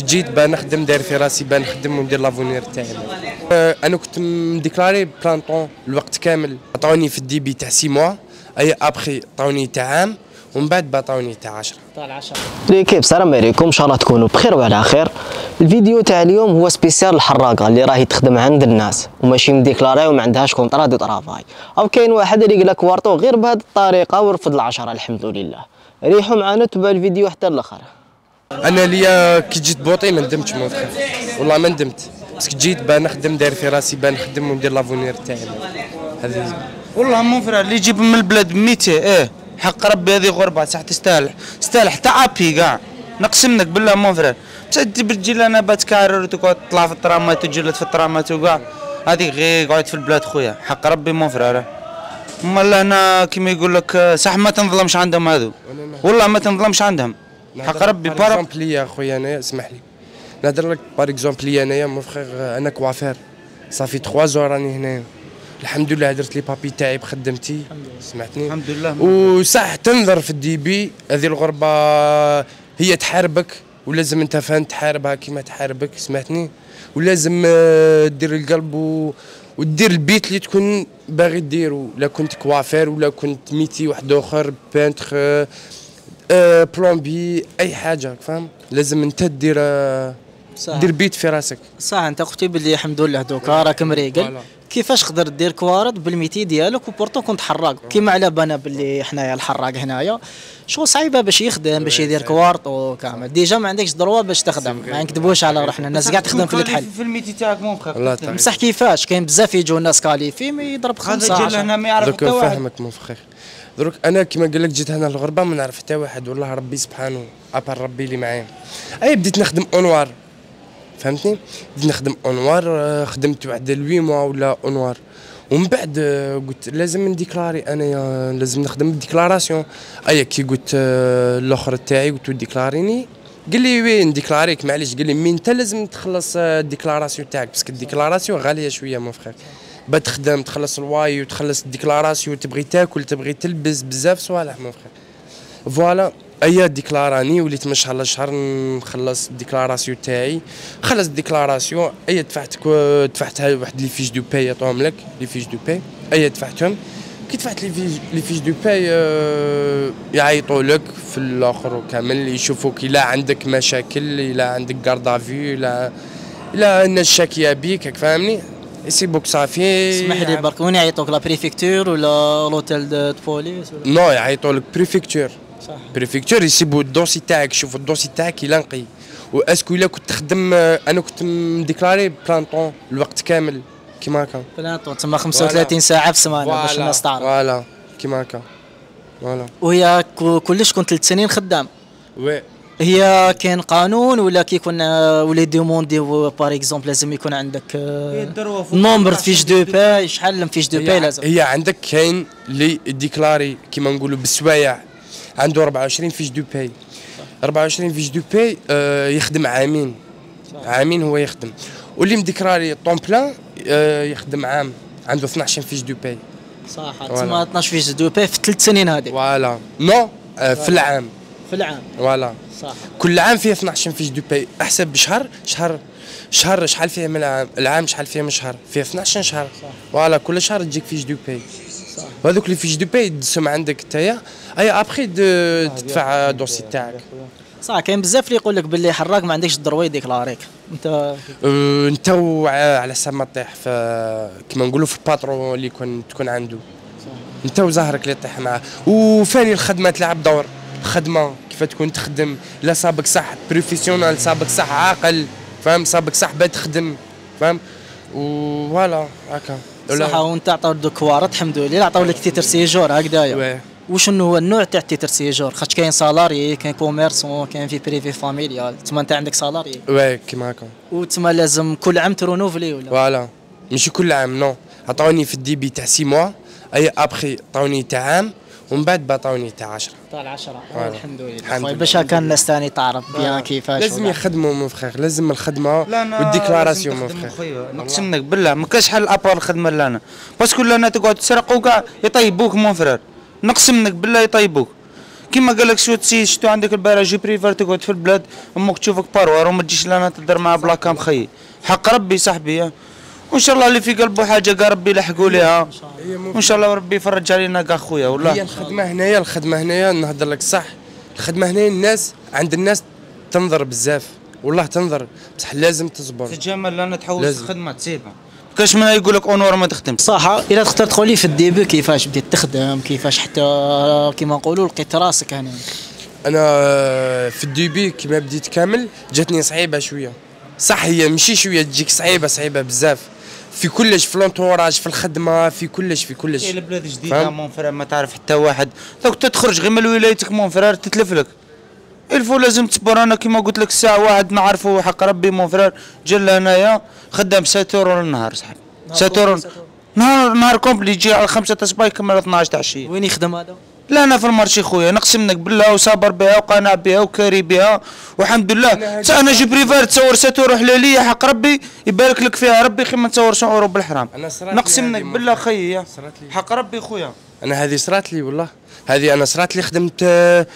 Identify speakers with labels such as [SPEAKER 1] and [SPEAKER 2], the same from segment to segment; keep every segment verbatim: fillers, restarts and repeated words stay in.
[SPEAKER 1] جيت بنخدم داير في راسي بنخدم وندير لافونير تاعي. انا كنت مديكلاري بلان طون الوقت كامل، عطاوني في الديبي تاع سي موا، اي ابخي عطاوني تاع عام ومن بعد بعطاوني تاع عشرة.
[SPEAKER 2] تاع عشرة. ليكيب السلام عليكم، ان شاء الله تكونوا بخير وعلى خير. الفيديو تاع اليوم هو سبيسيال الحراقه اللي راهي تخدم عند الناس وماشي مديكلاري وما عندهاش كونطرا دو طرافاي، او كاين واحد اللي يقول لك وارطو غير بهذه الطريقه ورفض العشرة. الحمد لله، ريحوا معنا تبع الفيديو حتى الاخر.
[SPEAKER 1] انا ليا كي جيت بوطي ما ندمتش مون فخير، والله ما ندمت، باسكو جيت بنخدم داير في راسي بنخدم وندير لافونير تاعي. هذه
[SPEAKER 3] والله مون فرا اللي يجيب من البلاد ميتة ايه حق ربي هذه غربه صح، تستاهل تستاهل حتى عابي كاع نقسمنك بالله مون فرا. بصح تجي لنا بتكارر وتقعد تطلع في الطرامات وتجلد في الطرامات وكاع، هذيك غير قعد في البلاد خويا حق ربي مون فرا. امال هنا كيما يقول لك صح ما تنظلمش عندهم هذو، والله ما تنظلمش عندهم حق ربي.
[SPEAKER 1] بار اكزومبل ليا خويا انايا اسمح لي نهضر لك بار اكزومبل ليا انايا مون فخير، انا كوافير صافي ثلاثة زور راني هنايا، الحمد لله درت لي بابي تاعي بخدمتي سمعتني الحمد لله. وصح تنظر في الديبي هذه الغربه هي تحاربك ولازم انت فان تحاربها كيما تحاربك سمعتني، ولازم دير القلب و... ودير البيت اللي تكون باغي ديرو، لا كنت كوافير ولا كنت ميتي واحد اخر بانتر أه بلومبي اي حاجه فاهم، لازم انت دير أه دير بيت في راسك.
[SPEAKER 2] صح انت قلتي باللي الحمد لله دوكا راك مريقل، كيفاش تقدر دير كوارد بالميتي ديالك وبورتو كنت حراق كيما على بالنا باللي حنايا الحراق هنايا شغل صعيبه باش يخدم باش يدير كوارط وكامل، ديجا ما عندكش دروا باش تخدم، ما نكذبوش على روحنا، الناس كاع تخدم في الكحل
[SPEAKER 3] في الميتي تاعك مون فخير.
[SPEAKER 2] بصح كيفاش كاين بزاف يجوا الناس كاليفي ما يضرب خمسة
[SPEAKER 3] عشرة هنا ما يعرف حتى واحد.
[SPEAKER 1] فاهمك مون فخير، دروك انا كيما قال لك جيت هنا الغربه ما نعرف حتى واحد، والله ربي سبحانه ابار ربي اللي معايا. اي بديت نخدم اونوار فهمتني، بديت نخدم اونوار، خدمت واحد ثمانية موا ولا اونوار، ومن بعد قلت لازم نديكلاري انا، لازم نخدم الديكلاراسيون. ايا كي قلت الاخر تاعي قلت له ديكلاريني، قال لي وي نديكلاريك معليش، قال لي مي انت لازم تخلص الديكلاراسيون تاعك باسكو الديكلاراسيون غاليه شويه مون فخير، بتخدم تخلص الواي وتخلص الديكلاراسيون، تبغي تاكل تبغي تلبس بزاف صوالح مون فخير. فوالا ايا ديكلاراني وليت ما شاء الله شهر نخلص الديكلاراسيون تاعي، خلص الديكلاراسيون ايا دفعت دفعتها واحد لي فيش دو باي عطاهم لك لي فيش دو باي، ايا دفعتهم كي دفعت لي فيش لي فيش دو باي أه يعيطوا لك في الاخر وكامل يشوفوك الا عندك مشاكل، الا عندك كاردا في، الا الا الناس شاكيه بيك هاك فاهمني، يسيبوك صافي.
[SPEAKER 2] اسمح لي برك وين يعيطوك لا بريفكتور ولا لوتيل دو بوليس ولا؟
[SPEAKER 1] نو يعيطوا لك بريفكتور، صح بريفكتور يسيبوا الدوسي تاعك، يشوفوا الدوسي تاعك الا نقي، واسكو الا كنت تخدم انا كنت مديكلاري بلان طون الوقت كامل كيما هكا
[SPEAKER 2] بلان طون تما خمسة وثلاثين ساعه في السمانه باش الناس تعرف.
[SPEAKER 1] فوالا كيما هكا فوالا.
[SPEAKER 2] وهي كلش كنت ثلاث سنين خدام؟
[SPEAKER 1] وي.
[SPEAKER 2] هي كاين قانون ولا كي كنا ولا ديموندي بار اكزومبل لازم يكون عندك نومبر فيش دو باي، شحال من فيش دو باي لازم؟
[SPEAKER 1] هي عندك كاين اللي ديكلاري كيما نقولوا بالسوايع عنده أربعة وعشرين فيش دو باي، أربعة وعشرين فيش دو باي آه يخدم عامين، عامين هو يخدم، واللي مديكلاري طون بلان آه يخدم عام عنده اثناش فيش دو باي.
[SPEAKER 2] صح تسمى اثناش فيش دو باي في ثلاث سنين هذه.
[SPEAKER 1] فوالا نو آه في العام
[SPEAKER 2] في العام
[SPEAKER 1] فوالا
[SPEAKER 2] صح،
[SPEAKER 1] كل عام فيه اثناش فيش دو باي، احسب بشهر شهر شهر شحال فيه من العام، العام شحال فيه من شهر، فيه اثناش شهر فوالا كل شهر تجيك فيش دو باي. وهذوك اللي فيش دو باي تدسهم عندك نتايا، اي ابخي تدفع دوسي تاعك.
[SPEAKER 2] صح كاين بزاف اللي يقول لك باللي حراق ما عندكش الدروي ديكلاريك انت
[SPEAKER 1] أه انت على حسب ما طيح في كيما نقولوا في الباترون اللي يكون تكون عنده انت وزهرك اللي طيح معاه. وفاني الخدمه تلعب دور، الخدمه كيف تكون تخدم، لا صابك صح بروفيسيونال، صابك صح عاقل فاهم، صابك صح بتخدم فاهم، وفوالا هكا.
[SPEAKER 2] صح وانت عطاو دوك كوارط الحمد لله عطاو لك تيتر سيجور هكذايا. وشنو هو النوع تاع تيتر سيجور؟ خاطش كاين سالاري كاين كوميرسون كاين في بريفي فاميليال، تما انت عندك سالاري.
[SPEAKER 1] وي كيما هكا.
[SPEAKER 2] وتما لازم كل عام ترونوفلي ولا؟
[SPEAKER 1] فوالا ماشي كل عام نو، عطاوني في الديبي تاع سي موا، اي ابخي عطاوني تاع عام ومن بعد بعطاوني تاع عشرة.
[SPEAKER 2] تاع عشرة الحمد لله. باش هكا الناس ثاني تعرف بيان كيفاش.
[SPEAKER 1] لازم يخدموا مون فخير، لازم الخدمه والديكلاراسيون مون فخير.
[SPEAKER 3] نقسم لك بالله ما كاش حل ابار الخدمه لانا، باسكو لانا تقعد تسرقوا كاع يطيبوك مون فرير، نقسم لك بالله يطيبوك. كيما قال لك شو تسي شتو عندك البارح جي بريفير تقعد في البلاد امك تشوفك باروار وما تجيش لنا تهدر مع بلاكا مخي. حق ربي صاحبي، وان شاء الله اللي في قلبه حاجه كاع ربي يلحقوا ليها، وان شاء الله ربي يفرج علينا كاع خويا. والله
[SPEAKER 1] هي الخدمه هنايا، الخدمه هنايا نهضر لك صح، الخدمه هنايا الناس عند الناس تنظر بزاف، والله تنظر، بصح لازم تصبر.
[SPEAKER 3] تتجمل لنا تحوس الخدمه تسيبها، كاش من يقول لك اونور ما تخدم.
[SPEAKER 4] صح، الا تقدر تقول لي في الديبي كيفاش بديت تخدم، كيفاش حتى كيما نقولوا لقيت راسك هنا؟
[SPEAKER 1] انا في الديبي كيما بديت كامل جاتني صعيبه شويه، صح هي ماشي شويه تجيك صعيبه صعيبه بزاف في كلش، في لونتوراج، في الخدمه، في كلش في كلش.
[SPEAKER 3] كاين البلاد جديده مون فرير ما تعرف حتى واحد، دوك تخرج غير من ولايتك مون فرير تتلف لك. الفو لازم تصبر. انا كيما قلت لك الساعه واحد نعرفه حق ربي مون فرير جا لهنايا خدام سبعة اورو النهار صاحبي، سبعة اورو نهار نهار كومبلي يجي على خمسة تاع الصباح يكمل اثناش تاع العشيه.
[SPEAKER 4] وين يخدم هذا؟
[SPEAKER 3] لا انا في المارشي خويا، نقسم لك بالله وصابر بها وقانع بها وكاري بها والحمد لله. انا جي بريفير تصور سبعة اورو حلاليه حق ربي يبارك لك فيها ربي، خير ما تصور سبعة اورو بالحرام. نقسم لك بالله خيي حق ربي خويا.
[SPEAKER 1] انا هذه صرات لي والله، هذه انا صرات لي خدمت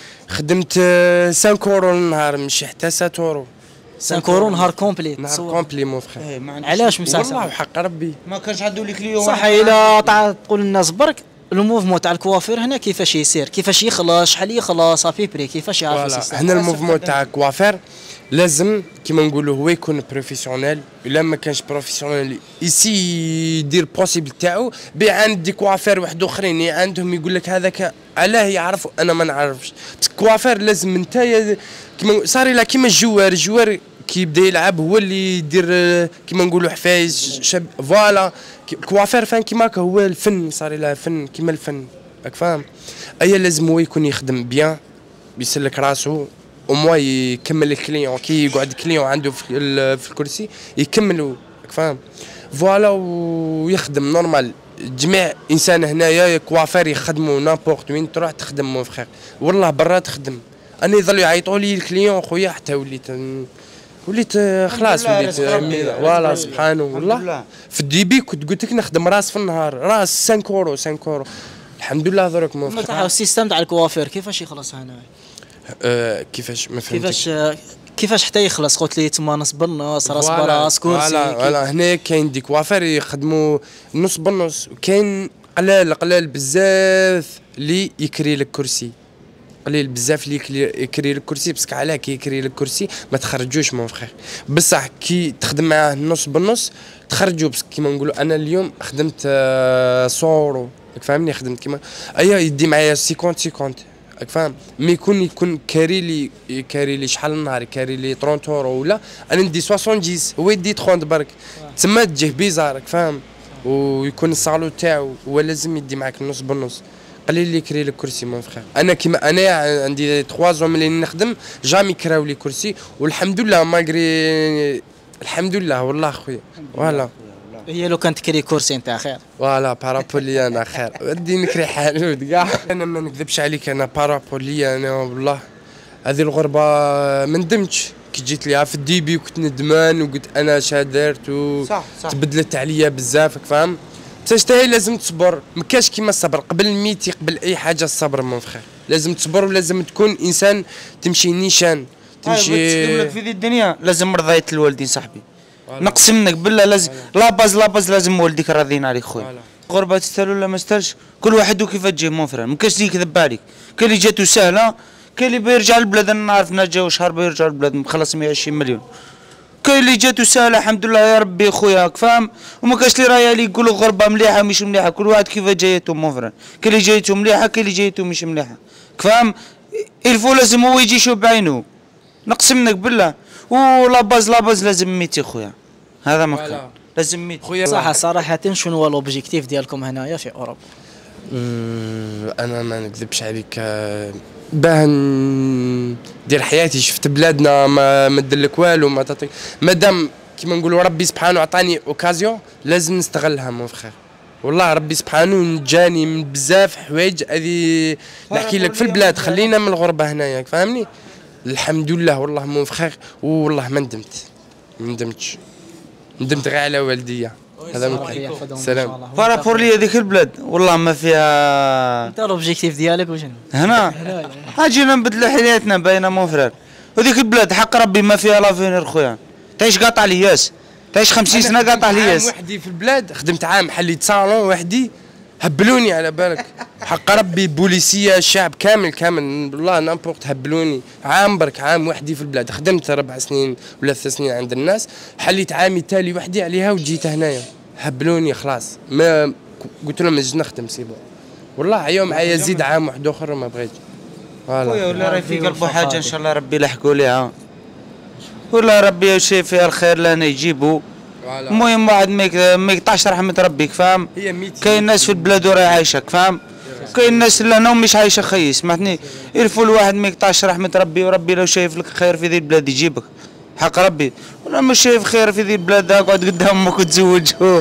[SPEAKER 1] خدمت خمسة اورو النهار ماشي حتى سبعة اورو.
[SPEAKER 4] خمسة اورو نهار كومبلي،
[SPEAKER 1] نهار كومبلي مو فخير.
[SPEAKER 4] علاش مساسا؟
[SPEAKER 1] والله وحق ربي
[SPEAKER 3] ما كانش عنده لي كليون.
[SPEAKER 4] صح، الا تقول للناس برك الموفمون تاع الكوافير هنا كيفاش يسير، كيفاش يخلص، شحال يخلص افي بري، كيفاش يعرف السيستم؟
[SPEAKER 1] هنا الموفمون تاع الكوافير لازم كيما نقولوا هو يكون بروفيسيونيل، الا ما كانش بروفيسيونيل يسي يدير بوسيبل تاعو بي عند دي كوافير واحد اخرين عندهم يقول لك هذاك علاه يعرفوا انا ما نعرفش. بس الكوافير لازم انت كيما صار لا كيما الجوار، الجوار كي يبدا يلعب هو اللي يدير كيما نقولوا حفايز شب فوالا. الكوافير فان كيما هكا هو الفن، صار لها فن كيما الفن راك فاهم. ايا لازم هو يكون يخدم بيان بيسلك راسو وموا يكمل الكليون، كي يقعد الكليون عنده في, في الكرسي يكملوا راك فاهم فوالا ويخدم نورمال. جميع انسان هنايا كوافير يخدموا نابورت وين تروح تخدم مون فخير، والله برا تخدم. انا يظلوا يعيطوا لي الكليون خويا حتى وليت وليت خلاص وليت فوالا سبحانه والله. في الديبي كنت قلت لك نخدم راس في النهار، راس خمسة اورو خمسة اورو الحمد لله درك مو
[SPEAKER 4] فخير. السيستم تاع الكوافير كيفاش يخلص هنا؟
[SPEAKER 1] أه كيفاش ما فهمتش؟
[SPEAKER 4] كيفاش كيفاش حتى يخلص؟ قلت لي تما نص بالنص، راس براس، كرسي.
[SPEAKER 1] فوالا فوالا هنا كاين دي كوافير يخدموا نص بالنص، وكاين قلال قلال بزاف اللي يكري لك كرسي، قليل بزاف اللي يكري لك كرسي. باسكو علاه كي يكري لك كرسي ما تخرجوش مون فخير، بصح كي تخدم معاه نص بالنص تخرجوا. بس كيما نقولوا انا اليوم خدمت مية اورو راك فاهمني، خدمت كيما ايا يدي معايا خمسين خمسين راك فاهم. مي يكون يكون كاري لي كاري لي شحال النهار، كاري لي ثلاثين اورو ولا انا ندي سبعين هو يدي ثلاثين برك، تما تجيه بيزار راك فاهم. ويكون الصالو تاعو هو لازم يدي معاك النص بالنص، قليل اللي يكري لك كرسي مون فخير. انا كيما انا عندي ثلاثة زون ملي نخدم جامي كراو لي كرسي والحمد لله ماغري الحمد لله والله خويا فوالا.
[SPEAKER 4] هي لو كانت تكري كرسي انت خير
[SPEAKER 1] فوالا بارابول لي انا خير ودي نكري حانوت كاع. انا ما نكذبش عليك انا بارابول لي انا والله هذه الغربه ما ندمتش كي جيت ليها في الديبي وكنت ندمان وقلت انا شا درت وتبدلت عليا بزاف فاهم. تشتهي لازم تصبر، ما كاش كيما الصبر قبل الميت قبل اي حاجه الصبر مون فخير. لازم تصبر ولازم تكون انسان تمشي نيشان تمشي
[SPEAKER 3] لك في ذي الدنيا. لازم رضايه الوالدين صاحبي، نقسم لك بالله لازم لا باز لا باز لازم والديك راضيين عليك خويا. غربه تستاهل ولا ما تستاهلش كل واحد وكيف تجي مون فرير، ما كاش يكذب عليك. كاين اللي جاتو سهله، كاين اللي بيرجع للبلاد. انا نعرف ناس جاو شهر بيرجع للبلاد مخلص مية وعشرين مليون. كاين اللي جاتو سهله الحمد لله يا ربي خويا فاهم. وما كاش اللي رايا اللي يقولوا غربه مليحه مش مليحه، كل واحد كيف جايته مون فرير. كاين اللي جايته مليحه، كاين اللي جايته مش مليحه فاهم. الفو لازم هو يجي يشوف بعينه، نقسم لك بالله. ولا باز لا باز لازم ميتي خويا، هذا ما كان لازم ميتي خويا.
[SPEAKER 4] صح صراحه شنو هو لوبجيكتيف ديالكم هنايا في اوروبا؟
[SPEAKER 1] انا ما نكذبش عليك باه ندير حياتي. شفت بلادنا ما مدلك والو ما تعطيك، مادام كيما نقولوا ربي سبحانه عطاني اوكازيون لازم نستغلها مون فخير. والله ربي سبحانه نجاني من بزاف حوايج هذه نحكي لك في البلاد، خلينا من الغربه هنايا فاهمني. الحمد لله والله مون فخير والله ما ندمت ما ندمتش ندمت غير على والديا هذا ممكن. سلام.
[SPEAKER 3] بارابور لي هذيك البلاد والله ما فيها.
[SPEAKER 4] انت لوبجيكتيف ديالك وشنو؟
[SPEAKER 3] هنا اجينا نبدلوا حياتنا باينه مون فرير، وذيك البلاد حق ربي ما فيها لافينير خويا، تعيش قاطع الياس، تعيش خمسين سنه قاطع الياس.
[SPEAKER 1] عام وحدي في البلاد، خدمت عام حليت صالون وحدي، هبلوني على بالك حق ربي، بوليسيه الشعب كامل كامل والله نامبورت هبلوني. عام برك عام وحدي في البلاد، خدمت ربع سنين ولا ثلاث سنين عند الناس، حليت عامي تالي وحدي عليها وجيت هنايا هبلوني خلاص. ما قلت لهم ما نجيش نخدم سيبو والله عيا معايا زيد عام واحد اخر ما بغيتش.
[SPEAKER 3] فوالا ولا راهي في قلبه حاجه ان شاء الله ربي يلحقوا ليها، ولا ربي يشي فيها الخير لنا يجيبوا. المهم واحد ما يقطعش رحمه ربك فاهم. كاين ناس في البلاد وراهي عايشك فاهم، كاين ناس لهنا مش عايشه خيي سمعتني. يعرفوا الواحد ما يقطعش رحمه ربي، وربي لو شايف لك خير في ذي البلاد يجيبك حق ربي، ولا مش شايف خير في ذي البلاد اقعد قدام امك وتزوجوا.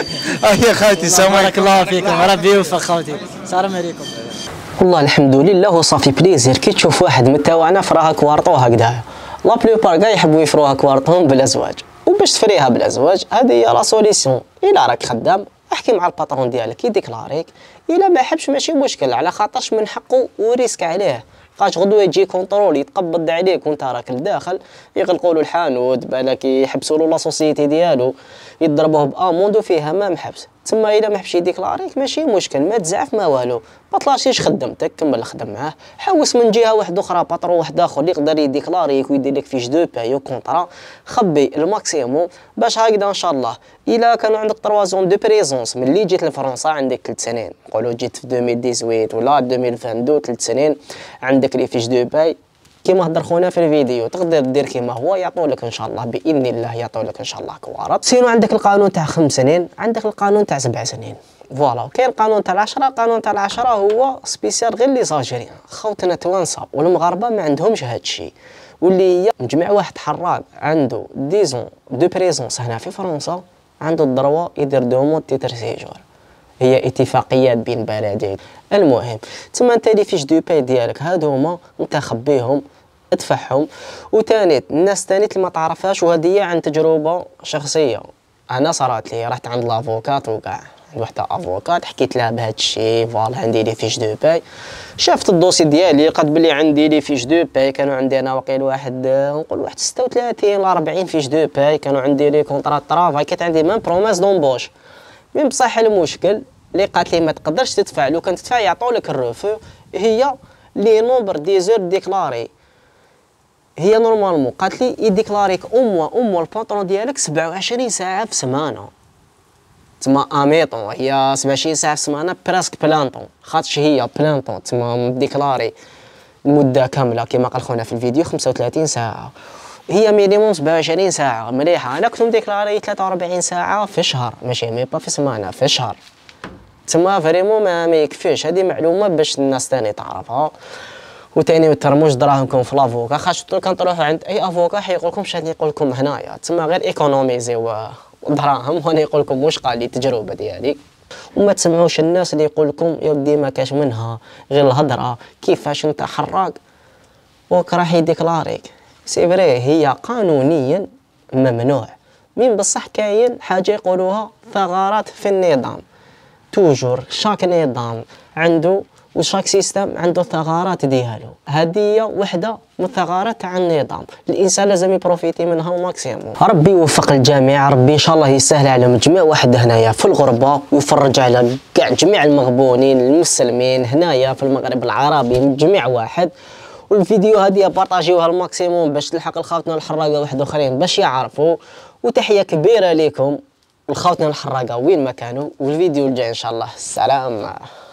[SPEAKER 3] يا خالتي السلام
[SPEAKER 4] بارك الله فيكم، ربي يوفق خوتي. السلام عليكم.
[SPEAKER 2] والله الحمد لله وصافي بليزير كي تشوف واحد من تاوعنا فراها كوارطو هكذا. لا بلوبار كاع يحبوا يفروها كوارطهم بالازواج، وباش تفريها بالازواج هذه هي لا سوليسيون. الا راك خدام احكي مع الباترون ديالك يديكلاريك، الا ما حبش ماشي مشكل، على خاطرش من حقه وريسك عليه. بقاش غدوه يجي كونترول يتقبض عليك وانت راك لداخل، يغلقوا له الحانوت بالك يحبسوا له لا سوسيتي ديالو، يضربوه باموند وفيها مام حبس. تما الا ما حبش يديكلاريك ماشي مشكل، ما تزعف ما والو، ما طلعتيش خدمتك كمل خدم معاه. حوس من جهه واحده اخرى باترون واحد اخر اللي يقدر يديكلاريك ويدير لك فيش دو باي كونطرا، خبي الماكسيموم باش هكذا ان شاء الله. الا كانوا عندك تروا زون دو بريزونس ملي جيت لفرنسا عندك ثلاث سنين، نقولوا جيت في ألفين وثمانية عشر ولا ألفين واثنين وعشرين ثلاث سنين، عندك لي فيش دو باي كيما هضر خونا في الفيديو، تقدر دير كيما هو يعطولك ان شاء الله باذن الله، يعطولك ان شاء الله كوارط. سينو عندك القانون تاع خمس سنين، عندك القانون تاع سبع سنين، فوالا. كاين القانون تاع العشرة، القانون تاع العشرة هو سبيسيال غير لي زالجيريان، خوتنا توانسه والمغاربه ما عندهمش هاد الشيء، واللي هي مجمع واحد حراق عنده ديزون دو بريزونس هنا في فرنسا، عنده الدروا يدير دومون تيتر سيجور، هي اتفاقيات بين بلدين. المهم تما انت لي فيش دو باي ديالك هادو هما انت خبيهم ادفعهم. وثاني الناس ثاني اللي ما تعرفهاش، وهذه عن تجربه شخصيه انا صارت لي، رحت عند لافوكات وكاع عند وحده افوكات حكيت لها بهذا الشيء، فوالا عندي لي فيش دو باي، شافت الدوسي ديالي قد بلي عندي لي فيش دو باي، كانوا عندي انا وقيل واحد نقول واحد ستة وثلاثين ولا أربعين فيش دو باي، كانوا عندي لي كونطرا طرافاي، كانت عندي ميم بروميس دومبوش. من بصح المشكل اللي قالت لي ما تقدرش تدفع، لو كان تدفع يعطولك الرفو، هي لي نومبر دي زور ديكلاري، هي نورمالمون قالت لي يديكلاريك او موا او موا الباترون ديالك سبعة وعشرين ساعه في سمانه، تما اميطون هي سبعة وعشرين ساعه في سمانه براسك بلانطون، خاطش هي بلانطون تما ديكلاري المده كامله كما قال خونا في الفيديو خمسة وثلاثين ساعه، هي مينيموم سبعة وعشرين ساعه مليحه. انا كنت مديكلاري ثلاثة وأربعين ساعه في الشهر، ماشي مي با في سمانه في الشهر، تما فريمون ما, ما يكفيش. هذه معلومه باش الناس ثاني تعرفها. وثاني ما ترموش دراهمكم في لافوكا، خاطر كان تروحوا عند اي افوكا حيقول لكم شحال يقول لكم هنايا، تما غير ايكونوميزيو دراهم. وانا نقول لكم واش قال لي التجربه ديالي، وما تسمعوش الناس اللي يقول لكم يا ودي ما كاش منها غير الهضره، كيفاش انت حراق وك راح يديكلاريك. سي فري هي قانونيا ممنوع، من بصح كاين حاجه يقولوها ثغرات في النظام. توجور شاك نظام عنده وشاك سيستم عنده ثغرات ديالو، هذه وحده من الثغرات تاع النظام، الانسان لازم يبروفيتي منها الماكسيموم. ربي يوفق الجميع، ربي ان شاء الله يسهل على جميع واحد هنايا في الغربه، ويفرج على كاع جميع المغبونين المسلمين هنايا في المغرب العربي من جميع واحد. والفيديو هذه بارطاجيوها الماكسيموم باش تلحق الخاوتنا الحراقه واحد اخرين باش يعرفوا. وتحيه كبيره لكم الخاوتنا الحراقه وين ما كانوا، والفيديو الجاي ان شاء الله. السلام.